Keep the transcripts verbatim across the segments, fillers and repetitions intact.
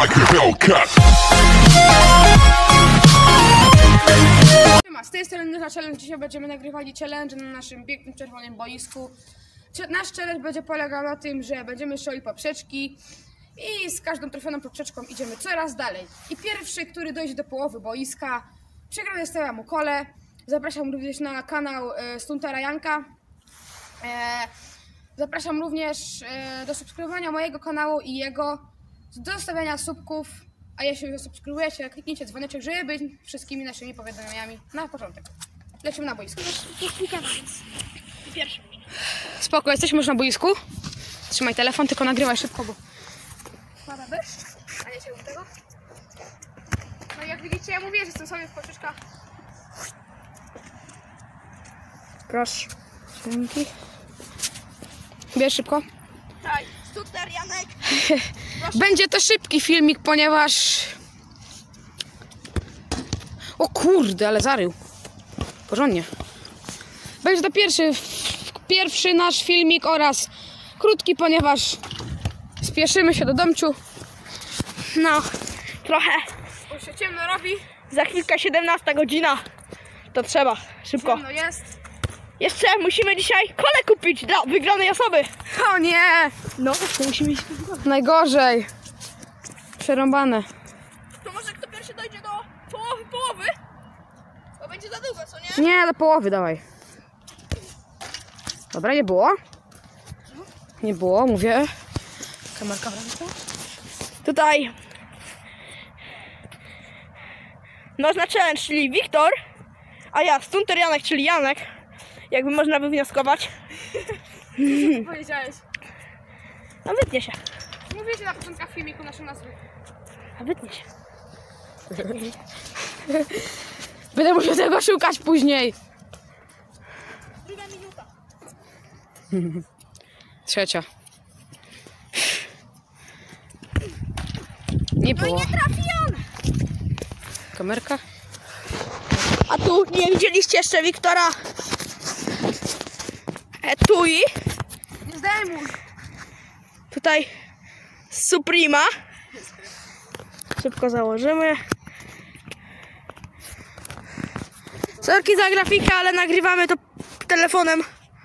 like a Hellcat. Z tej strony na challenge. Dzisiaj będziemy nagrywali challenge na naszym pięknym czerwonym boisku. Nasz challenge będzie polegał na tym, że będziemy szli poprzeczki i z każdą trafioną poprzeczką idziemy coraz dalej. I pierwszy, który dojdzie do połowy boiska, przegrany stawia mu kole. Zapraszam również na kanał e, Stuntera Janka. E, zapraszam również e, do subskrybowania mojego kanału i jego, do zostawiania subków. A jeśli już zasubskrybujecie, kliknijcie dzwoneczek, żeby być wszystkimi naszymi powiadomieniami na początek. Lecimy na boisku. Pierwszy. Spoko, jesteśmy już na boisku. Trzymaj telefon, tylko nagrywaj szybko, bo pada deszcz, a nie się do tego. No i jak widzicie, ja mówię, że jestem sobie w poprzeczkach. Proszę. Dzięki. Bierz szybko. Daj, Stunter Janek. Będzie to szybki filmik, ponieważ... O kurde, ale zarył. Porządnie. Będzie to pierwszy, pierwszy nasz filmik oraz krótki, ponieważ spieszymy się do domciu. No, trochę. Bo się ciemno robi. Za chwilkę siedemnasta godzina. To trzeba, szybko. Ciemno jest. Jeszcze musimy dzisiaj kole kupić dla wygranej osoby. O nie! No, to musimy iść. Najgorzej. Przerąbane. To może kto pierwszy dojdzie do połowy, połowy? Bo będzie za długo, co nie? Nie, do połowy dawaj. Dobra, nie było? Nie było, mówię. Kamerka w ręce. Tutaj nasz na challenge, czyli Wiktor, a ja Stunter Janek, czyli Janek, jakby można wywnioskować. Co powiedziałeś? No wytnie się. Mówicie na początkach filmiku nasze nazwy. A wytnie się. Będę musiał tego szukać później. Druga minuta. Trzecia. Nie było. Nie trafion! Kamerka? A tu nie widzieliście jeszcze Wiktora Etui. Nie zdejmuj. Tutaj Suprema. Szybko założymy. Sorki za grafikę, ale nagrywamy to telefonem.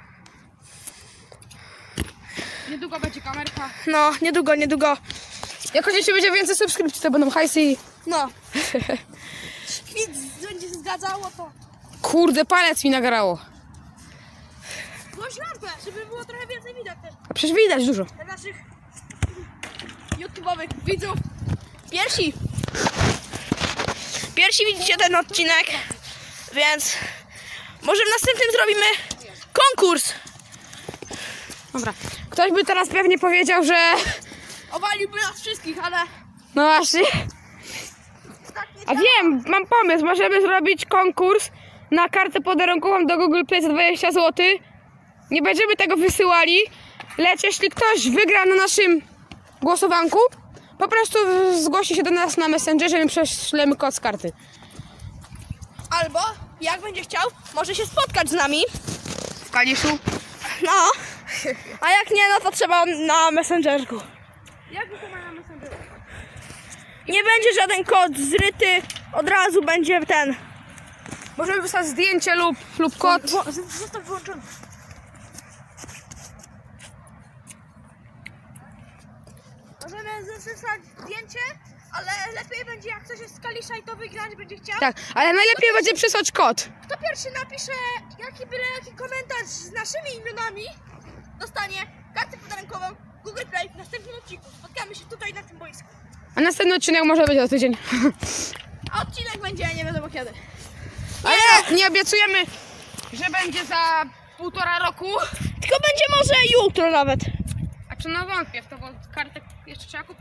Niedługo będzie kamerka. No, niedługo, niedługo. Jak jeśli będzie więcej subskrypcji, to będą hajsy i... No. Świt będzie się zgadzało, to Kurde, palec mi nagrało. włącz lampę, żeby było trochę więcej widać też A przecież widać dużo. dla naszych YouTube'owych widzów. Pierwsi. Pierwsi widzicie ten odcinek, więc może w następnym zrobimy konkurs. Dobra. Ktoś by teraz pewnie powiedział, że... Owaliłby nas wszystkich, ale No właśnie. tak nie A wiem, mam pomysł. Możemy zrobić konkurs na kartę podarunkową do Google Play za dwadzieścia złotych. Nie będziemy tego wysyłali, lecz jeśli ktoś wygra na naszym głosowanku, po prostu zgłosi się do nas na Messengerze i my prześlemy kod z karty. Albo, jak będzie chciał, może się spotkać z nami. W Kaliszu. No. A jak nie, no to trzeba na Messengerku. Jak to ma na Messengerze? Nie będzie żaden kod zryty, od razu będzie ten. Możemy wysłać zdjęcie lub, lub kod. Zostaw wyłączony. Możemy wysłać zdjęcie, ale lepiej będzie, jak ktoś jest z Kalisza i to wygrać będzie chciał. Tak, ale najlepiej będzie przysłać kod. Kto pierwszy napisze jaki byle jaki komentarz z naszymi imionami, dostanie kartę podarunkową Google Play w następnym odcinku. Spotkamy się tutaj na tym boisku. A następny odcinek może być za tydzień. A odcinek będzie nie wiadomo kiedy. Ale nie obiecujemy, że będzie za półtora roku. Tylko będzie może jutro nawet. A czy no wątpię w to, bo kartę jeszcze trzeba kupić.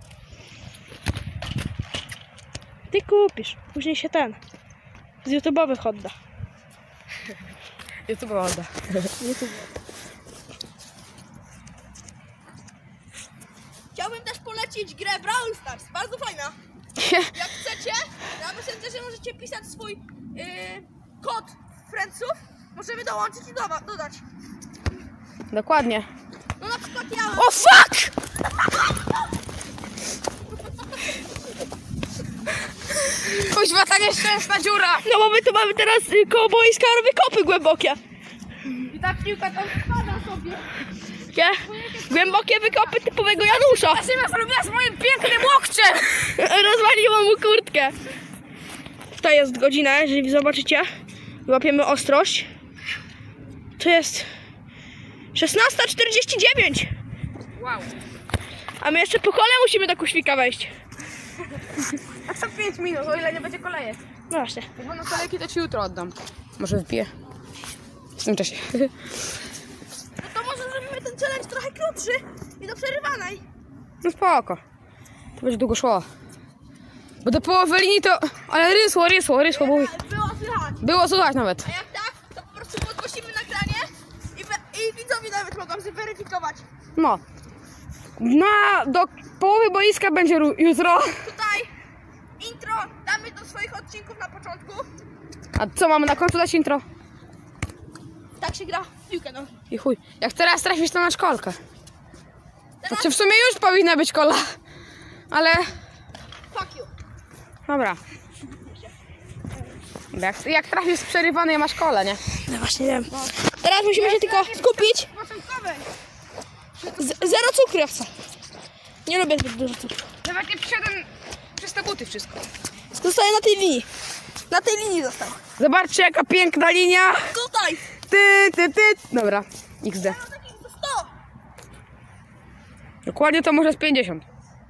Ty kupisz, później się ten z YouTube'owych odda. YouTube odda. Chciałbym też polecić grę Brawl Stars, bardzo fajna. Jak chcecie, na Messengerze możecie pisać swój yy, kod friendsów, możemy dołączyć i dowa- dodać. Dokładnie. No na przykład ja mam... O fuck! Kuźwa, ta nieszczęsna dziura. No bo my tu mamy teraz y, koło boiska wykopy głębokie. I ta piłka tam spada sobie. Nie? Głębokie wykopy typowego Janusza. A się zrobiła z moim pięknym łokciem. Rozwaliło mu kurtkę. To jest godzina, jeżeli zobaczycie. Łapiemy ostrość. To jest szesnasta czterdzieści dziewięć. Wow. A my jeszcze po kole musimy do Kuświka wejść. A co pięć minut, o ile nie będzie kolejek. No właśnie. Jak będą kolejki, to ci jutro oddam. Może wypiję. W tym czasie. No to może zrobimy ten challenge trochę krótszy i do przerywanej. No spoko. To będzie długo szło. Bo do połowy linii to... Ale rysło, rysło, rysło. Było, Było słychać. było słuchać nawet. A jak tak, to po prostu podgłosimy nagranie i, we- i widzowie nawet mogą zweryfikować. No. Na, do połowy boiska będzie ru- jutro. Tutaj intro damy do swoich odcinków na początku. A co mamy na końcu dać intro? Tak się gra w piłkę nożną. I chuj. Jak teraz trafisz to na szkolkę. Teraz Znaczy w sumie już powinna być kola. Ale... fuck you. Dobra. Jak, jak trafisz z przerywanej masz kolę, nie? No właśnie wiem. Teraz musimy się tylko skupić. Z, zero cukru ja chcę. Nie lubię zbyt dużo cukru. Nawet nie przyszedłem przez te buty wszystko. Zostaję na tej linii. Na tej linii został. Zobaczcie jaka piękna linia. Tutaj. Ty, ty, ty. Dobra. iks de. No takich to sto. Dokładnie to może z pięćdziesiąt.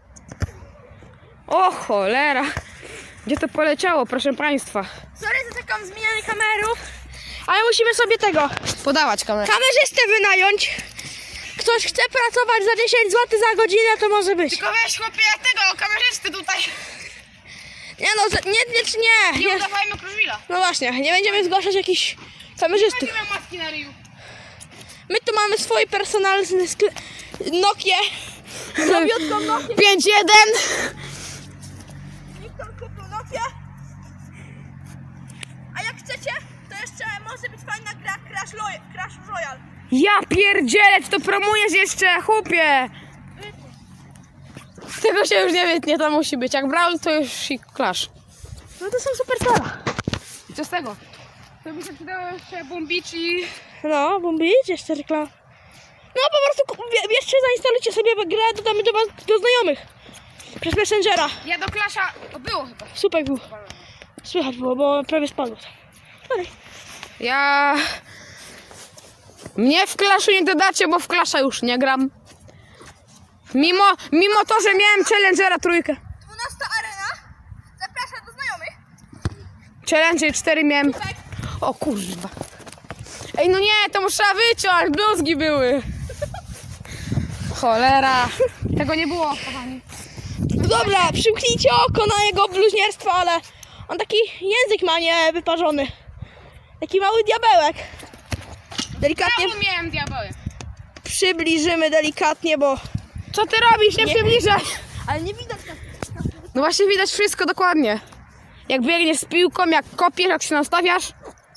O cholera. Gdzie to poleciało, proszę państwa? Sorry za taką zmianę kamerów. Ale musimy sobie tego Podawać kamerę. kamerzystę wynająć. Ktoś chce pracować za dziesięć złotych za godzinę, to może być. Tylko weź chłopie tego kamerzysty tutaj. Nie no, za- nie, nie, nie. Nie nie. udawajmy Kruszwila. No właśnie, nie będziemy zgłaszać jakichś kamerzystów. Nie mam maski na ryju. My tu mamy swój personalny skle... Nokię. Nowiutką Nokię. pięć jeden. Nikt tam kupił Nokię. A jak chcecie, to jeszcze może być fajna gra Crash, Roy- Crash Royale. Ja pierdzielę, czy to promujesz jeszcze, chłopie? Tego się już nie wytnie, to musi być. Jak Brawl, to już i Clash. No to są super cela. I co z tego? To by się przydało jeszcze bombić i... No, bombić, jeszcze reklama. No po prostu ku- wie- jeszcze zainstalujcie sobie grę, dodamy do was do znajomych. Przez Messengera. Ja do Clasha... To było chyba. Super był. Słychać było, bo prawie spadło. Dalej. Ja... Mnie w Clashu nie dodacie, bo w Clasha już nie gram. Mimo, mimo to, że miałem Challengera trójkę. dwunasta arena. Zapraszam do znajomych. Challenger cztery miałem. Tak. O kurwa. Ej, no nie, to muszę wyciąć, bluzgi były. Cholera. Tego nie było, kochani. No dobra, przymknijcie oko na jego bluźnierstwo, ale on taki język ma niewyparzony. Taki mały diabełek. Delikatnie Ja miałem diabeły. przybliżymy delikatnie, bo... Co ty robisz? Nie, Nie. przybliżaj. Ale nie widać tak. No właśnie widać wszystko dokładnie. Jak biegniesz z piłką, jak kopiesz, jak się nastawiasz.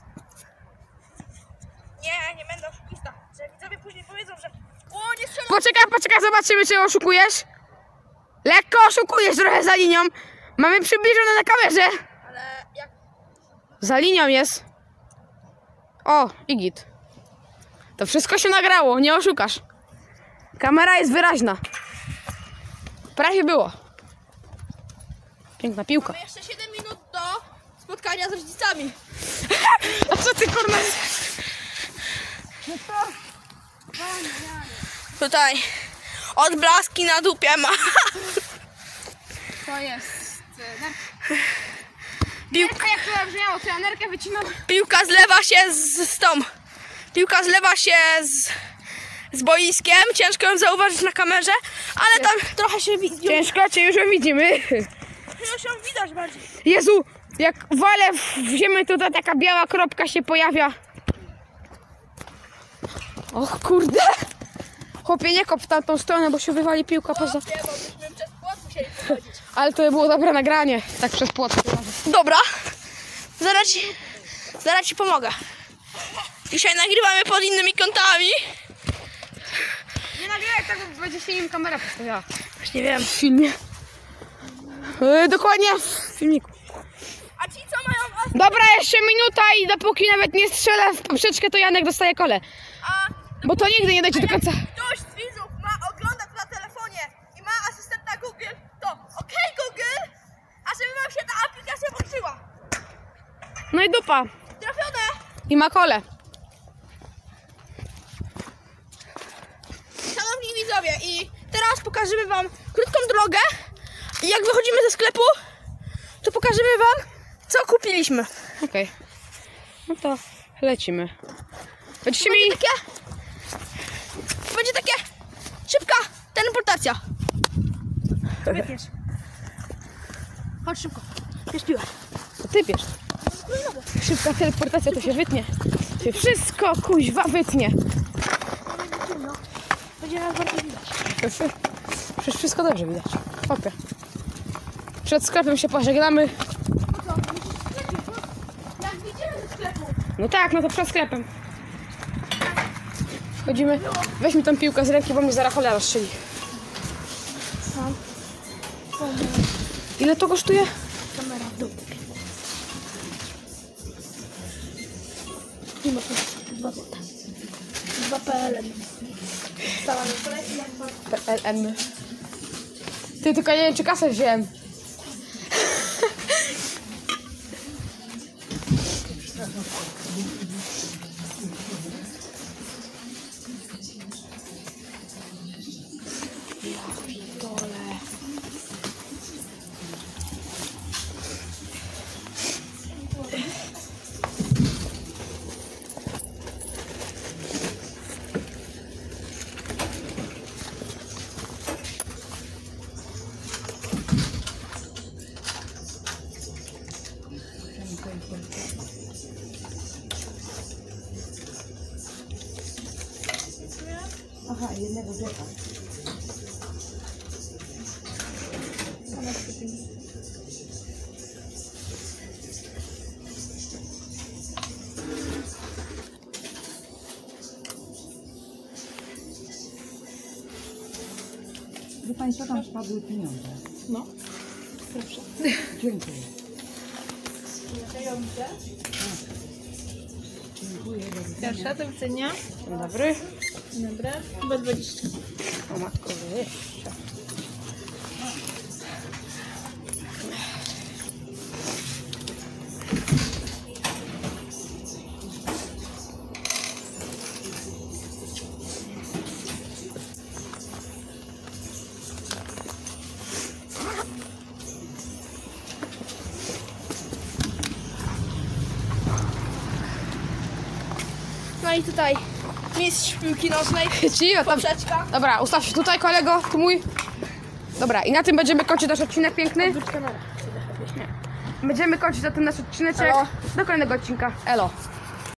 Nie, nie będę oszukista. Że widzowie później powiedzą, że o, nie strzelam. Poczekaj, poczekaj, zobaczymy, czy oszukujesz. Lekko oszukujesz trochę za linią. Mamy przybliżone na kamerze. Ale jak... Za linią jest. O, i git. To wszystko się nagrało, nie oszukasz. Kamera jest wyraźna. Prawie było. Piękna piłka. Mamy jeszcze siedem minut do spotkania z rodzicami. A co ty kurna? Tutaj odblaski na dupie ma. To jest... Piłka, Nerka, jak to brzmiało, to ja nerkę wycinam. piłka zlewa się z, z tą. Piłka zlewa się z, z boiskiem. Ciężko ją zauważyć na kamerze, ale tam trochę się widzi. Ciężko, cię już ją widzimy. Już ją widać bardziej. Jezu, jak walę w ziemię, tutaj taka biała kropka się pojawia. Och kurde. Chłopie, nie kop w tamtą stronę, bo się wywali piłka poza... Nie, bo byśmy przez płot musieli przechodzić. Ale to było dobre nagranie, tak przez płot. Dobra, zaraz ci, zaraz ci pomogę. Dzisiaj nagrywamy pod innymi kątami. Nie nagrywaj tak, bo będzie się nim kamera postawiała. Nie wiem. W filmie. Yy, dokładnie w filmiku. A ci co mają... os- Dobra, jeszcze minuta i dopóki nawet nie strzelę w poprzeczkę, to Janek dostaje kole. A Bo to nigdy nie dojdzie A do końca. jak ktoś z widzów ma oglądać na telefonie i ma asystenta Google, to okej Google, a żeby wam się ta aplikacja włączyła. No i dupa. Trafione! I ma kole. Szanowni widzowie, i teraz pokażemy wam krótką drogę i jak wychodzimy ze sklepu, to pokażemy wam, co kupiliśmy. Okej. No to lecimy. Będziecie Będzie mieli... takie, będzie takie szybka teleportacja. Wytniesz. Chodź szybko, bierz piłę. To ty bierz. Szybka teleportacja, to się wytnie. Się wszystko kuźwa wytnie. Będzie nas bardzo widać. Przecież wszystko dobrze widać. Chłopie. Przed sklepem się pożegnamy. Jak wyjdziemy ze sklepu, No tak, no to przed sklepem. Chodzimy. Weź mi tą piłkę z ręki, bo mnie zaraz cholera strzeli. Ile to kosztuje? kamera w dół. Nie ma tu dwa złote. Dwa P L M. Stała na kolejce. P L M. Ty, tylko nie wiem, czy kasę wziąłem. Aha, jednego rzeka. Wie Państwo, tam spadły pieniądze. No. Proszę. Dziękuję. Pierwsza do widzenia. Dzień dobry. Dobra. Chyba dwadzieścia. O matko, wyjście. No i tutaj mistrz piłki nożnej. Ci, o tam. Poprzeczka. Dobra, ustaw się tutaj, kolego, tu mój. Dobra, i na tym będziemy kończyć nasz odcinek piękny. Wróć kamera. Będziemy kończyć na tym nasz odcineczek. Elo. Do kolejnego odcinka. Elo.